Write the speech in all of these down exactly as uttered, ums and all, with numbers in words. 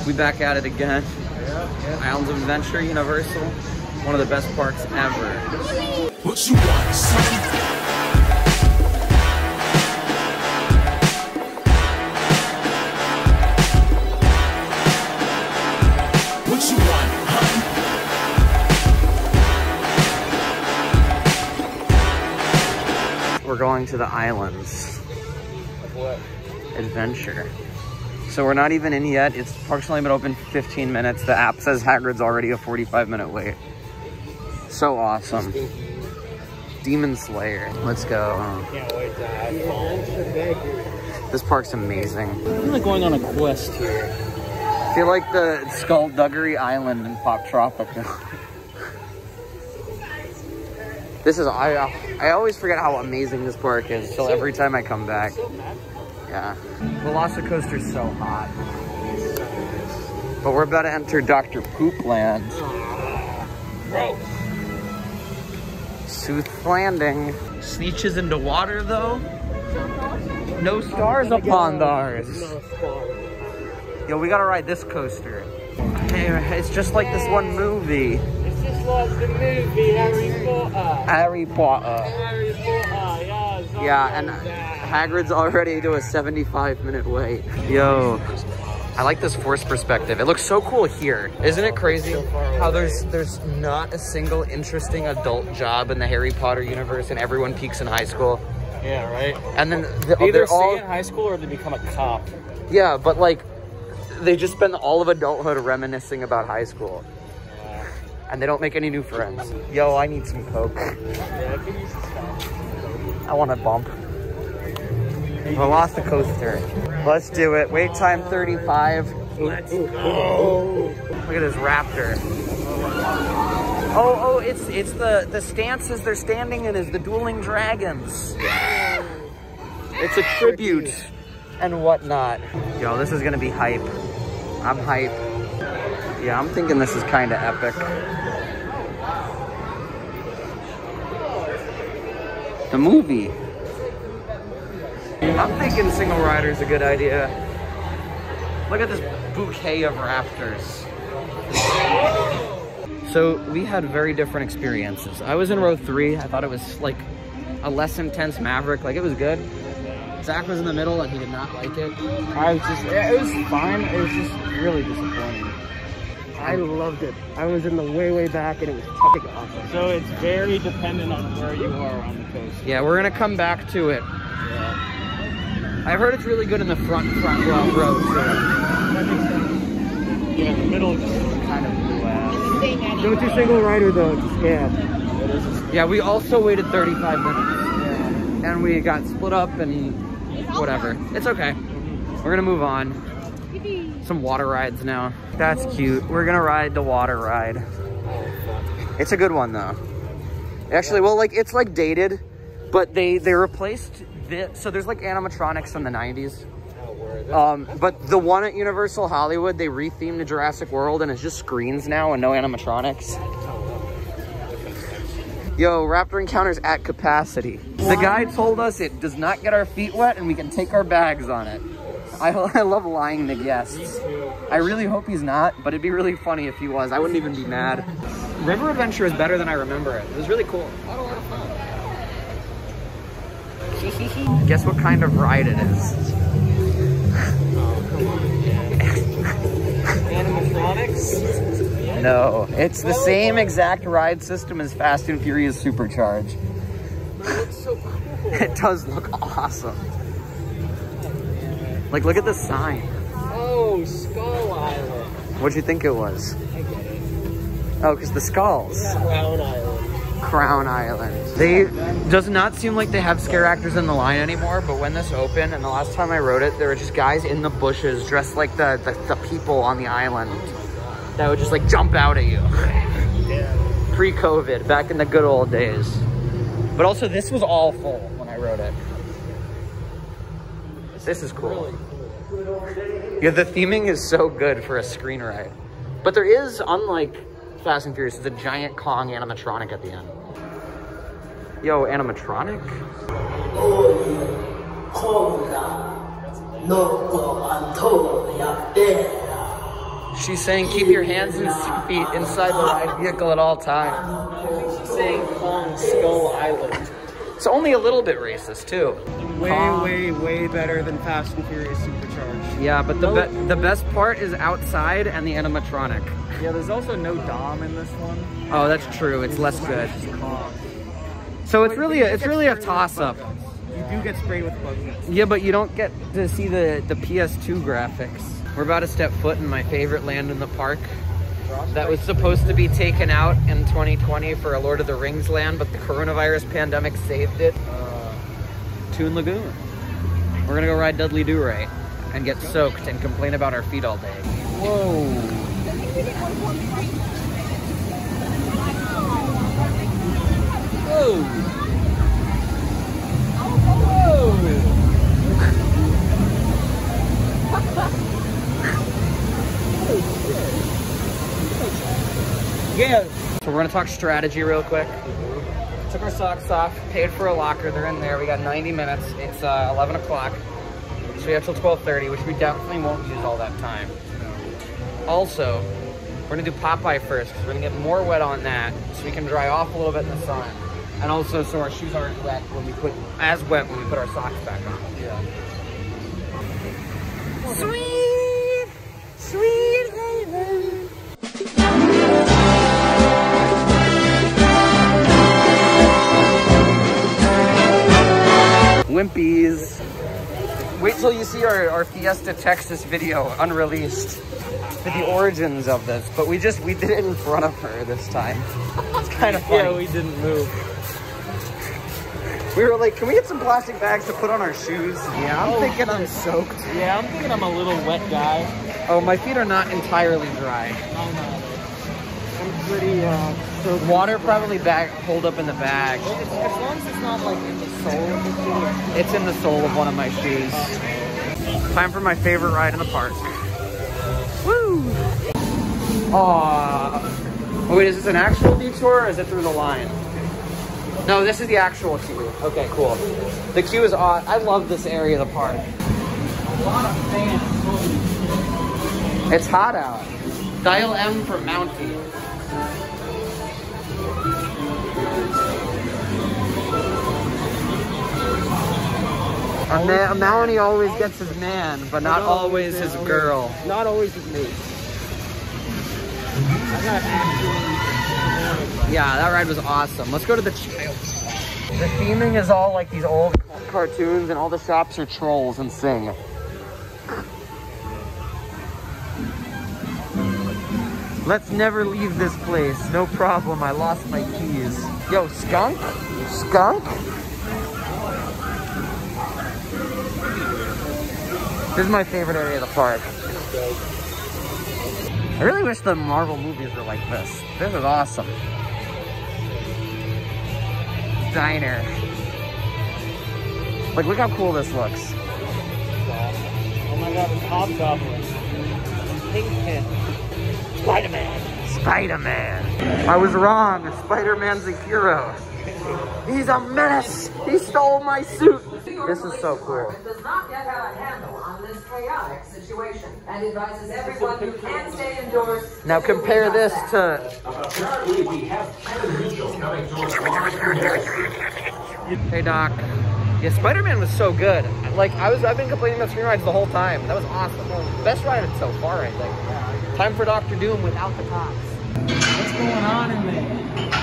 We back at it again. Yeah, yeah. Islands of Adventure, Universal. One of the best parks ever. What you want, son? What you want, huh? We're going to the Islands Of what? Adventure. So we're not even in yet. It's park's only been open for fifteen minutes. The app says Hagrid's already a forty-five minute wait. So awesome. Demon Slayer. Let's go. Can't wait to have fun. This park's amazing. I'm like going on a quest here. I feel like the Skullduggery Island in Pop Tropica. This is, I I always forget how amazing this park is until every time I come back. Yeah. Velocicoaster's so hot. But we're about to enter Doctor Poop Land. Bro. Sooth Landing. Sneeches into water though. No stars upon ours. No stars. Yo, we gotta ride this coaster. Hey, it's just like this one movie. It's just like the movie Harry Potter. Harry Potter. Harry Potter, yeah. It's Yeah, and Hagrid's already to a seventy-five minute wait. Yo, I like this force perspective. It looks so cool here. Isn't it crazy how there's there's not a single interesting adult job in the Harry Potter universe and everyone peaks in high school? Yeah, right? And then the, They either they're stay all, in high school or they become a cop. yeah, but like they just spend all of adulthood reminiscing about high school. Yeah. And they don't make any new friends. Yo, I need some Coke. Yeah, I could use some stuff. I want a bump. Velocicoaster. Let's do it. Wait time thirty-five. Let's go. Look at this raptor. Oh, oh, it's it's the the stances they're standing in is the dueling dragons. It's a tribute and whatnot. Yo, this is gonna be hype. I'm hype. Yeah, I'm thinking this is kind of epic. The movie. I'm thinking single rider is a good idea. Look at this bouquet of raptors. So we had very different experiences. I was in row three. I thought it was like a less intense Maverick. Like it was good. Zach was in the middle and he did not like it. I was just, it was fine. It was just really disappointing. I loved it. I was in the way, way back and it was fucking awesome. So it's very dependent on where you are on the coast. Yeah, we're gonna come back to it. Yeah. I heard it's really good in the front, front row, row too. Yeah, the middle just kind of blew out. Don't do single rider though, it's a scam. It is a Yeah, we also waited thirty-five minutes. yeah. And we got split up and whatever. It's okay. We're gonna move on. Some water rides now. That's cute. We're gonna ride the water ride. It's a good one though. Actually, well, like it's like dated, but they they replaced this. So there's like animatronics from the nineties. Um, but the one at Universal Hollywood, they rethemed the Jurassic World and it's just screens now and no animatronics. Yo, Raptor Encounters at capacity. The guy told us it does not get our feet wet and we can take our bags on it. I, I love lying to guests. I really hope he's not, but it'd be really funny if he was. I wouldn't even be mad. River Adventure is better than I remember it. It was really cool. I had a lot of fun. Guess what kind of ride it is? Animatronics? No, it's the same exact ride system as Fast and Furious Supercharge. It looks so cool. It does look awesome. Like, look at the sign. Oh, Skull Island. What'd you think it was? I get it. Oh, because the skulls. Crown Island. Crown Island. They does not seem like they have scare actors in the line anymore, but when this opened and the last time I rode it, there were just guys in the bushes dressed like the, the, the people on the island that would just like jump out at you. Yeah. Pre-COVID, back in the good old days. But also this was all full when I rode it. This is cool. Yeah, the theming is so good for a screen ride. But there is, unlike Fast and Furious, it's a giant Kong animatronic at the end. Yo, animatronic? She's saying keep your hands and feet inside the ride vehicle at all times. She's saying Kong Skull Island. It's only a little bit racist too. Way, Kong. way, way better than Fast and Furious Supercharged. Yeah, but the be the best part is outside and the animatronic. Yeah, there's also no Dom in this one. Oh, that's true. It's less good. So it's really a, it's really a toss-up. You do get sprayed with bug nets. Yeah, but you don't get to see the the P S two graphics. We're about to step foot in my favorite land in the park. That was supposed to be taken out in twenty twenty for a Lord of the Rings land, but the coronavirus pandemic saved it. Uh, Toon Lagoon. We're gonna go ride Dudley Do-Right and get soaked and complain about our feet all day. Whoa. Whoa. Yeah. So we're gonna talk strategy real quick. Took our socks off, paid for a locker. They're in there. We got ninety minutes. It's uh, eleven o'clock. So we have till twelve thirty, which we definitely won't use all that time. Also, we're gonna do Popeye first because we're gonna get more wet on that, so we can dry off a little bit in the sun, and also so our shoes aren't wet when we put as wet when we put our socks back on. Yeah. Sweet, sweet haven. Wimpies. Wait till you see our, our Fiesta Texas video unreleased for the origins of this, but we just, we did it in front of her this time. It's kind of funny. Yeah, we didn't move. We were like, can we get some plastic bags to put on our shoes? Yeah, I'm oh, thinking I'm soaked. Yeah, I'm thinking I'm a little wet guy. Oh, my feet are not entirely dry. I'm not. I'm pretty, uh, soaked. Water probably back, hold up in the bag. Well, it's, as long as it's not like in the sole of the shoe. It's in the sole of one of my shoes. Time for my favorite ride in the park. Woo! Aww. Oh, wait, is this an actual detour or is it through the line? No, this is the actual queue. Okay, cool. The queue is odd. I love this area of the park. A lot of fans. It's hot out. Dial M for Mountie. A, man, a Mountie always gets his man, but not always his girl. Not always his mate. I got actually. Yeah, that ride was awesome. Let's go to the child. The theming is all like these old cartoons, and all the shops are trolls and sing. Let's never leave this place. No problem, I lost my keys. Yo, skunk? Skunk? This is my favorite area of the park. I really wish the Marvel movies were like this. This is awesome. Diner. Like, look how cool this looks. Oh my god, it's Hobgoblin. Pinkpin. Spider-Man. Spider-Man. I was wrong. Spider-Man's a hero. He's a menace. He stole my suit. This is so cool. Does not yet have a handle on this chaotic situation and advises everyone who can stay indoors. Now compare this to. Hey Doc. Yeah, Spider-Man was so good. Like I was, I've been complaining about screen rides the whole time. That was awesome. Best ride so far, I think. Time for Doctor Doom without the cops. What's going on in there?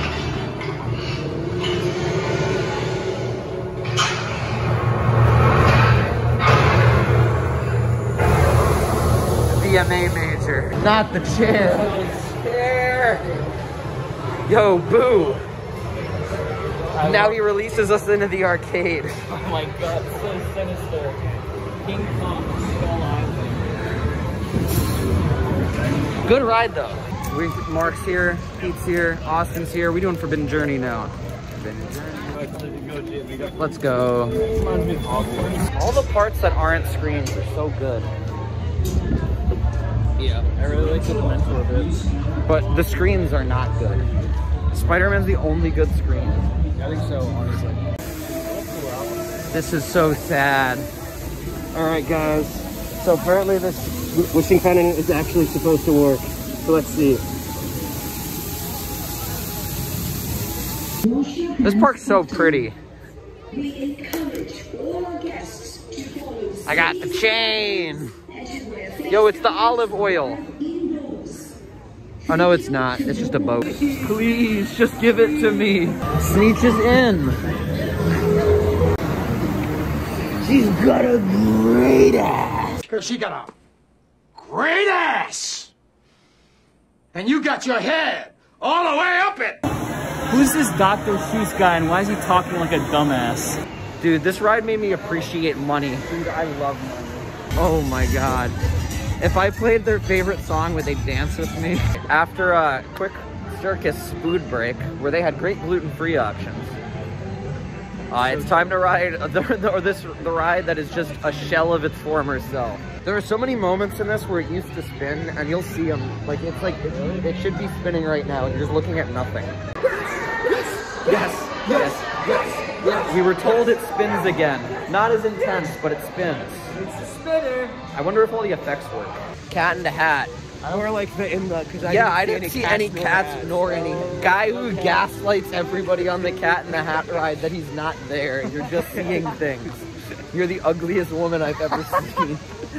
D M A major. Not the chair. The chair. Yo, boo. I now he releases us into the arcade. Oh my god, so sinister. King Kong Skull Island. Good ride though. We Mark's here, Pete's here, Austin's here. We doing Forbidden Journey now. Forbidden Journey. Let's go. All the parts that aren't screens are so good. Yeah, I really like the Dementor bits. But the screens are not good. Spider-Man's the only good screen. I think so, honestly. This is so sad. Alright guys, so apparently this which thing kind of is actually supposed to work. So let's see. This park's so pretty. I got the chain. Yo, it's the olive oil. Oh no, it's not. It's just a boat. Please, just give it to me. Sneech is in. She's got a great ass. She got a great ass. And you got your head all the way up it. Who's this Doctor Seuss guy and why is he talking like a dumbass? Dude, this ride made me appreciate money. Dude, I love money. Oh my God. If I played their favorite song, would they dance with me? After a quick circus food break, where they had great gluten-free options, uh, it's time to ride the, the, or this, the ride that is just a shell of its former self. There are so many moments in this where it used to spin, and you'll see them. Like, it's like, it, it should be spinning right now, and you're just looking at nothing. Yes, yes, yes, yes. We were told it spins again. Not as intense, but it spins. It's a spinner. I wonder if all the effects work. Cat in the Hat. Or like the in the because I Yeah, I didn't didn't see see any any cats cats nor nor any guy who gaslights everybody on the Cat in the Hat ride that he's not there. You're just seeing things. You're the ugliest woman I've ever seen.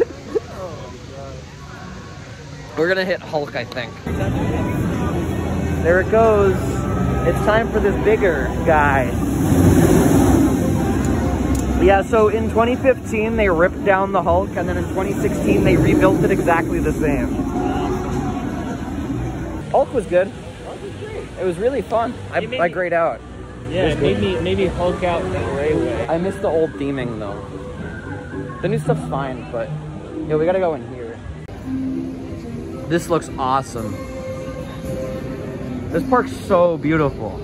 We're gonna hit Hulk, I think. There it goes. It's time for this bigger guy. Yeah, so in twenty fifteen, they ripped down the Hulk, and then in twenty sixteen, they rebuilt it exactly the same. Hulk was good. Hulk was great. It was really fun. I, I grayed out. Yeah, it made me, made me Hulk out the gray way. I miss the old theming, though. The new stuff's fine, but... Yeah, we gotta go in here. This looks awesome. This park's so beautiful.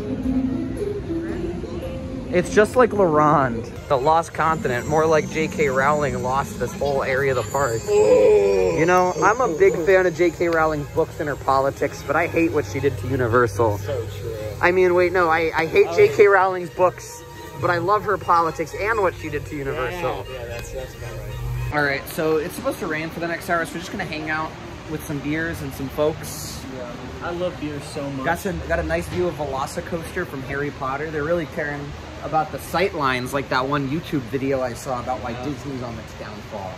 It's just like Laurent, the Lost Continent, more like J K Rowling lost this whole area of the park. You know, I'm a big fan of J K Rowling's books and her politics, but I hate what she did to Universal. So true. I mean, wait, no, I, I hate J K Rowling's books, but I love her politics and what she did to Universal. Yeah, yeah, that's, that's about right. All right, so it's supposed to rain for the next hour, so we're just gonna hang out with some beers and some folks. Yeah, I love beer so much. Got some, got a nice view of Velocicoaster from Harry Potter. They're really caring about the sight lines, like that one YouTube video I saw about why Disney's on its downfall.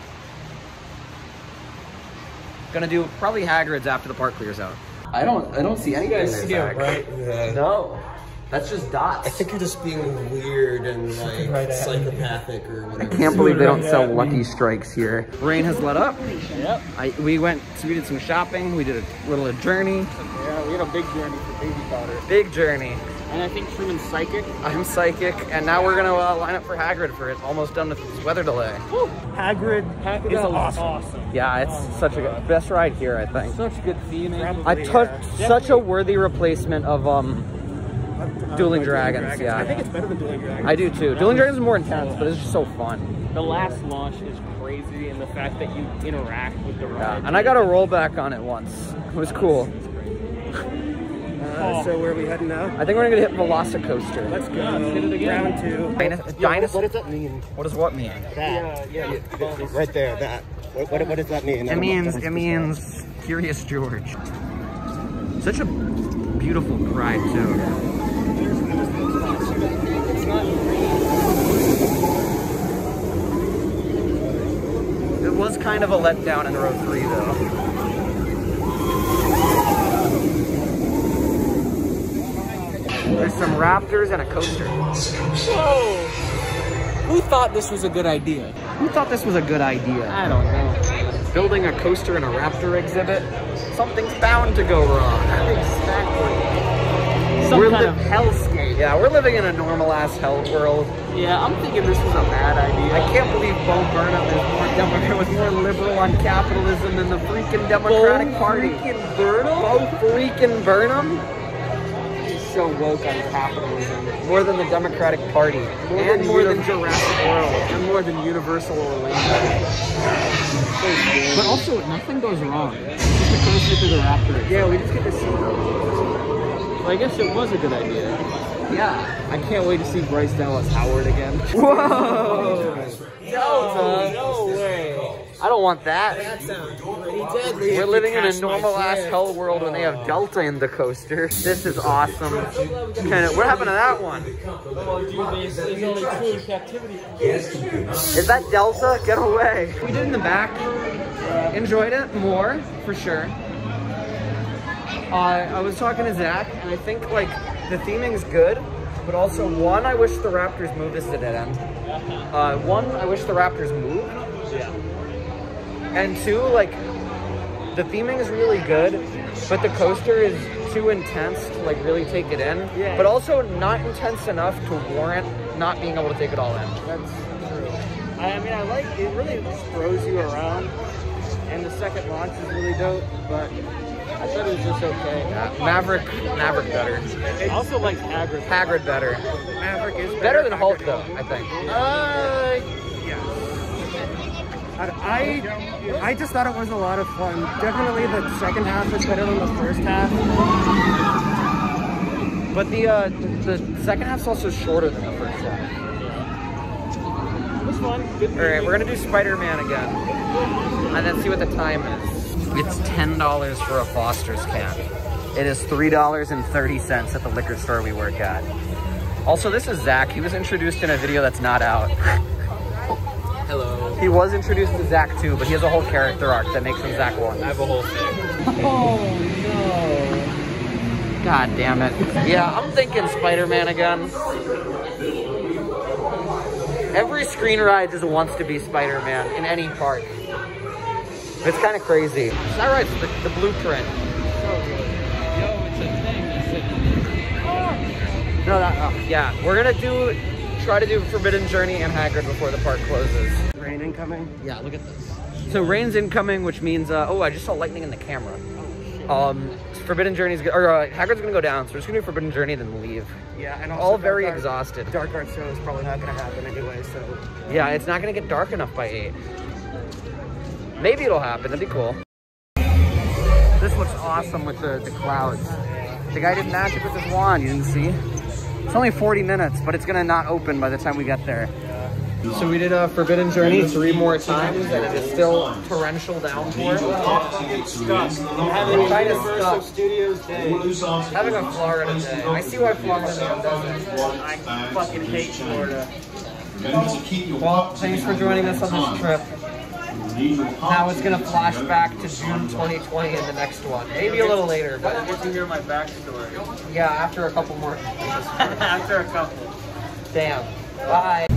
Gonna do probably Hagrid's after the park clears out. I don't, I don't see anything guys there, see it, Zach. Right? Yeah. No, that's just dots. I think you're just being weird and like right at psychopathic or I whatever. can't believe they don't Right sell at Lucky me. Strikes here. Rain has let up. Yep. I, we went, so we did some shopping. We did a little a journey. Yeah, we had a big journey for baby powder. Big journey. And I think Truman's psychic. I'm psychic, and now we're gonna uh, line up for Hagrid for it. Almost done with this weather delay. Hagrid, Hagrid is was awesome. awesome. Yeah, it's Oh such a good, best ride here, I think. Such good theming. I took such a worthy replacement of um, Dueling Dragons. Yeah, I think it's better than Dueling Dragons. I do too. Dueling Dragons is more intense, but it's just so fun. The last launch is crazy, and the fact that you interact with the Yeah, ride. and I got a rollback on it once. It was cool. Uh, so where are we heading now? I think we're gonna hit Velocicoaster. Let's go. Let's hit it again. Round two. Dinosaur. What does that mean? What does what mean? Yeah, yeah. Right there, that. What, what, what does that mean? It means it means Curious George. Such a beautiful ride too. It's not It was kind of a letdown in row three though. There's some raptors and a coaster. Whoa! Who thought this was a good idea? Who thought this was a good idea? I don't know. Building a coaster in a raptor exhibit? Something's bound to go wrong. Exactly. Some We're kind li- of hellscape. Yeah, we're living in a normal ass hell world. Yeah, I'm thinking this was a bad idea. I can't believe Bo Burnham is more Democrat, was more liberal on capitalism than the freaking Democratic Bo Party. freaking Burnham? Bo freaking Burnham? He's so woke on capitalism. More than the Democratic Party. More and than more uni- than Jurassic World. And more than Universal Orlando. But also, nothing goes wrong. Just a coaster through the raptor. Yeah, we just get to see them. Well, I guess it was a good idea. Yeah. I can't wait to see Bryce Dallas Howard again. Whoa! No, no way. I don't want that. That sounds pretty deadly. We're if living you in a catch my normal ass drift. hell world when they have Delta in the coaster. This is awesome. Kind of, what happened to that one? Oh, dude, there's, there's only two in captivity. Is that Delta? Get away. We did in the back. Enjoyed it more, for sure. Uh, I was talking to Zach, and I think like the theming's good, but also one, I wish the Raptors move. This is a dead end. Uh, one, I wish the Raptors move. Yeah. And two, like the theming is really good, but the coaster is too intense to like really take it in. Yeah. But also not intense enough to warrant not being able to take it all in. That's true. I, I mean, I like it. Really just throws you around, and the second launch is really dope. But I thought it was just okay. Yeah, Maverick, Maverick better. I also like Hagrid. Hagrid better. Maverick is better, Better than Hulk Hagrid- though, I think. Uh, yeah. I, I I just thought it was a lot of fun. Definitely the second half was better than the first half. But the uh, the second half's also shorter than the first half. It was fun. Good. All right, we're gonna do Spider-Man again, and then see what the time is. It's ten dollars for a Foster's can. It is three dollars and thirty cents at the liquor store we work at. Also, this is Zach. He was introduced in a video that's not out. Hello. He was introduced to Zach too, but he has a whole character arc that makes him Zach one. I have a whole thing. Oh no. God damn it. Yeah, I'm thinking Spider-Man again. Every screen ride just wants to be Spider-Man in any park. It's kind of crazy. That ride's the, the blueprint. Yo, it's a thing. It's a... No, that, uh, yeah, we're gonna do, try to do Forbidden Journey and Hagrid before the park closes. Rain incoming. Yeah, look at this. So rain's incoming, which means, uh, oh, I just saw lightning in the camera. Um, Forbidden Journey's, or uh, Hagrid's gonna go down, so we're just gonna do Forbidden Journey, then leave. Yeah, and also All very Dark Art- exhausted. Dark Art show is probably not going to happen anyway, so. Yeah, it's not gonna get dark enough by eight. Maybe it'll happen, that'd be cool. This looks awesome with the, the clouds. The guy did magic with his wand, you didn't see? It's only forty minutes, but it's gonna not open by the time we get there. So we did a Forbidden Journey three more times, and it is still torrential downpour. I'm Having kind of Universal stuck. Studios Day. Having a Florida day. I see why Florida man does it. I fucking hate Florida. Well, thanks for joining us on this trip. Now it's gonna flash back to June twenty twenty in the next one. Maybe a little later, but I get to hear my backstory. yeah, after a couple more. After a couple. Damn. Bye.